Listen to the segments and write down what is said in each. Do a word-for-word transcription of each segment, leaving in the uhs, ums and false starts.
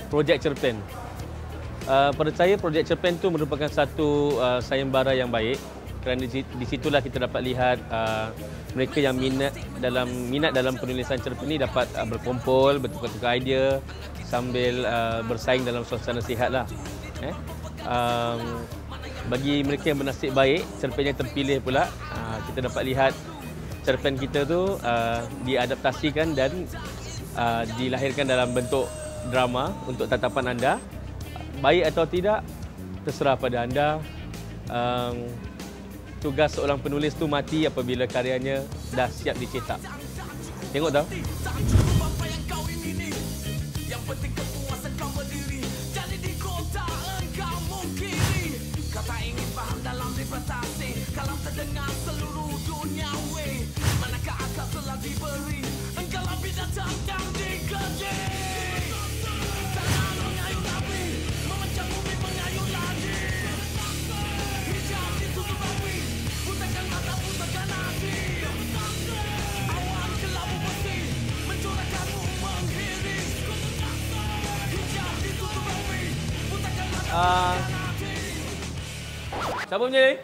projek cerpen. Uh, pada saya, projek cerpen itu merupakan satu uh, sayembara yang baik kerana di, di situlah kita dapat lihat uh, mereka yang minat dalam minat dalam penulisan cerpen ini dapat uh, berkumpul, bertukar-tukar idea sambil uh, bersaing dalam suasana sihat lah. Eh? Um, bagi mereka yang bernasib baik, cerpen yang terpilih pula, uh, kita dapat lihat cerpen kita tu uh, diadaptasikan dan uh, dilahirkan dalam bentuk drama untuk tatapan anda. Baik atau tidak, terserah pada anda. Um, tugas seorang penulis tu mati apabila karyanya dah siap dicetak. Tengok tau. Kalau terdengar seluruh dunia, weh, manakah akal telah diberi? Engkau lah binatang yang dikejar. Tanah mengayuh api, memecah bumi mengayuh lagi. Hijab ditutup api, butakan mata, butakan hati. Awan kelabu besi, mencurahkanmu mengiris. Hijab ditutup api, butakan mata, Uh, siapa punya ni?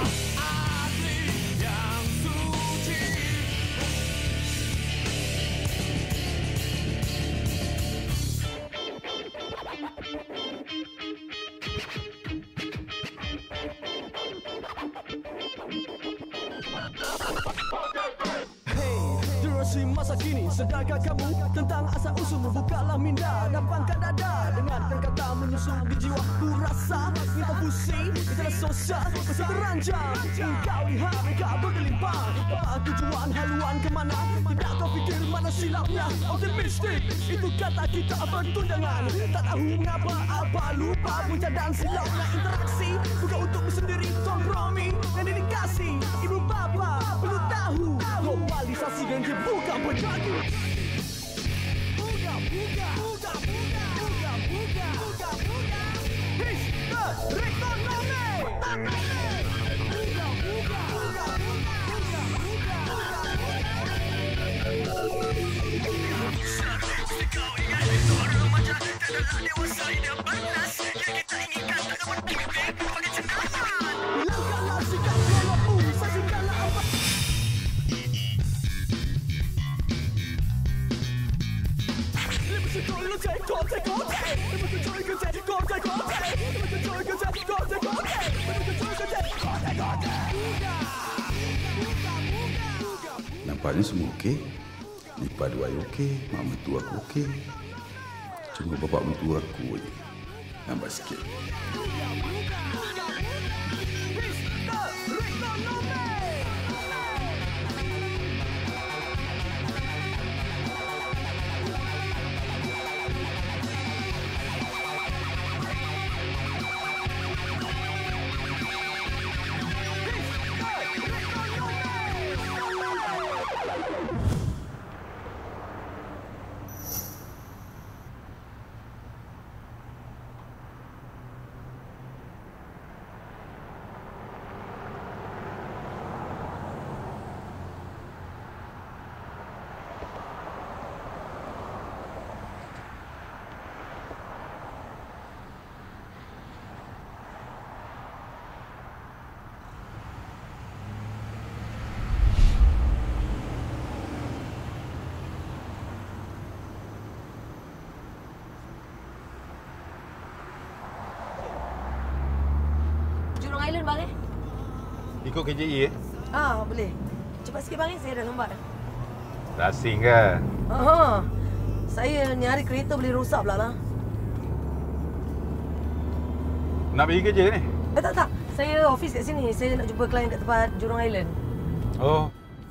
Masa kini, sedarkah kamu tentang asal usul? Bukalah minda, lapangkan dada. Dengarkan kata menyusul di jiwa. Ku rasa kita pusing, kita sosial, masih terancam. Engkau lihat mereka bergelimpang. Apa tujuan, haluan kemana? Tidak kau fikir mana silapnya? Optimistik, itu kata kita bertundangan. Tak tahu mengapa, apa lupa punca dan silapnya interaksi. Bukan untuk sendiri, kompromi dan dedikasi. Ibu bapa perlu tahu globalisasi dan dia bukan penjadi. Buka, buka, buka, buka, buka, buka, buka, buka. Historekonomi. Buka, buka, buka, buka, kau ingat seorang remaja adalah dewasa yang panas yang kita inginkan tak dapat dibimbing bagi cendawan. Langkahlah sikap kalau saksikanlah apa. Nampaknya semua okey. Lipat dua okey, mak mentua aku okey. Cuma bapak mentua aku je nampak sikit. Island bang eh? Ikut K J E eh? Ah, boleh. Cepat sikit bang eh, saya dah lambat dah. Dah asing kan? Aha. Saya ni hari kereta boleh rosak pula lah. Nak pergi kerja ni? Eh tak tak, saya office kat sini. Saya nak jumpa klien kat tempat Jurong Island. Oh.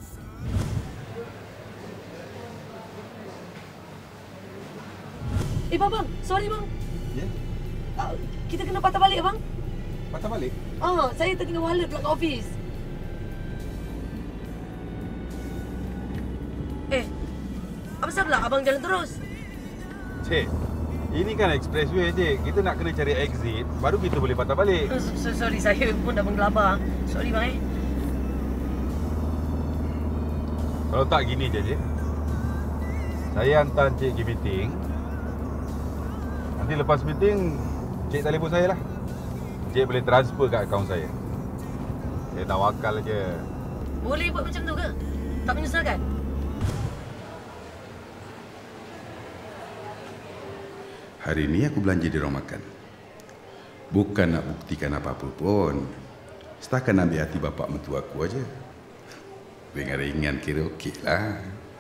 Eh bang, bang. Sorry bang. Ya? Yeah? Uh, kita kena patah balik bang. Patah balik? Ah, saya terkena wallet pula kat office. Eh, apa pasal pula abang jalan terus? Cik, ini kan expressway je. Kita nak kena cari exit, baru kita boleh patah balik. Uh, so, sorry, saya pun dah menggelabah. Sorry bang eh. Kalau tak gini je, Cik. Saya hantar Cik pergi meeting. Nanti lepas meeting, Cik telefon saya lah. Cik boleh transfer kat akaun saya. Saya tawakal je. Boleh buat macam tu ke? Tak menyusahkan? Hari ni aku belanja di rumah makan. Bukan nak buktikan apa-apa pun. Setakat nak ambil hati bapak mentua aku aja. Ringan-ringan kira okey lah.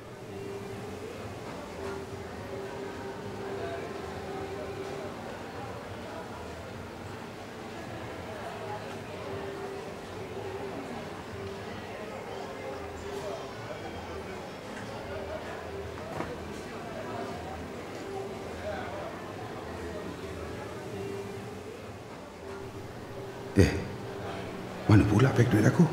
Eh, mana pula beg duit aku?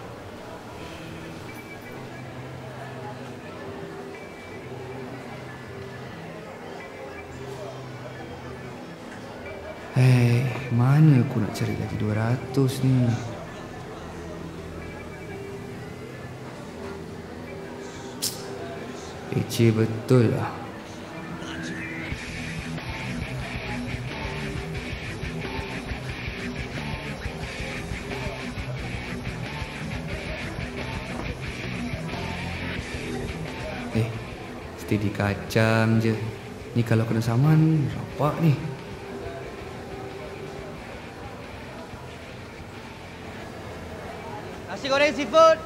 Hei, mana aku nak cari lagi dua ratus ni? Leceh betul lah. Eh, steady kacang je. Ni kalau kena saman, rapak ni. Nasi goreng seafood.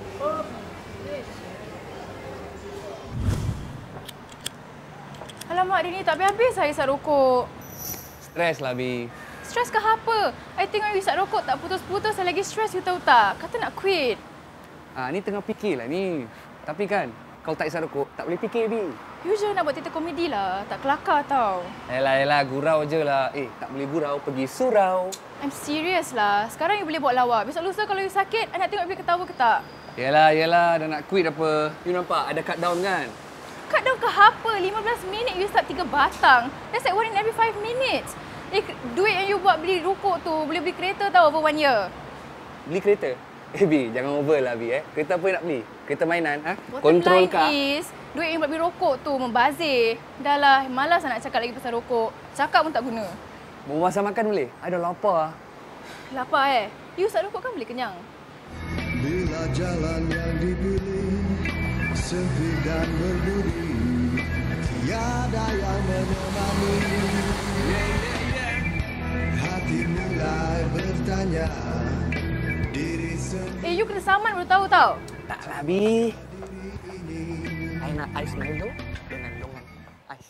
Alamak, hari ni tak habis-habis saya isap rokok. Stres lah, Bi. Stres ke apa? I tengok you isap rokok tak putus-putus, saya lagi stres, you tahu tak? Kata nak quit. Ah, ni tengah fikir lah ni. Tapi kan, kalau tak isap rokok, tak boleh fikir, Bi. You je nak buat teater komedi lah. Tak kelakar tau. Elah, elah, gurau je lah. Eh, tak boleh gurau, pergi surau. I'm serious lah. Sekarang you boleh buat lawak. Besok lusa kalau you sakit, I nak tengok you ketawa ke tak? Yelah, yelah, dah nak quit apa. You nampak, ada cut down kan? Cut down ke apa? lima belas minit you start tiga batang. That's like one in every five minutes. Eh, duit yang you buat beli rokok tu, boleh beli kereta tau over one year. Beli kereta? Eh, Bi, jangan over lah, Bi. Eh. Kereta apa yang nak beli? Kereta mainan? Ha? Bottom Kontrol line kah? is, duit yang buat beli rokok tu membazir. Dah lah, malas nak cakap lagi pasal rokok. Cakap pun tak guna. Mau masak makan boleh? Ada lapar. Lapar eh? You usap rokok kan boleh kenyang? Bila jalan yang dipilih sempit dan berduri, tiada yang menemani. Hati mulai bertanya diri sendiri. Eh, you kena saman baru tahu tau. Taklah, Bi. I nak ais Milo dengan longan ais.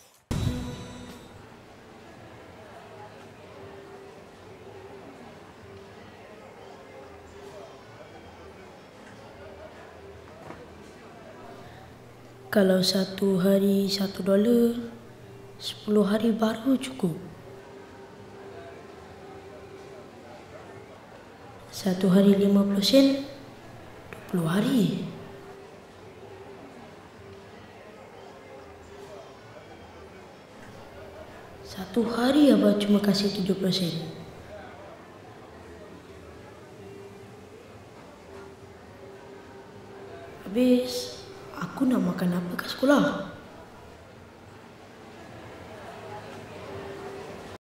Kalau satu hari satu dolar, sepuluh hari baru cukup. Satu hari lima puluh sen, dua puluh hari. Satu hari abah cuma kasih tujuh puluh sen. Habis, aku nak makan apa kat sekolah?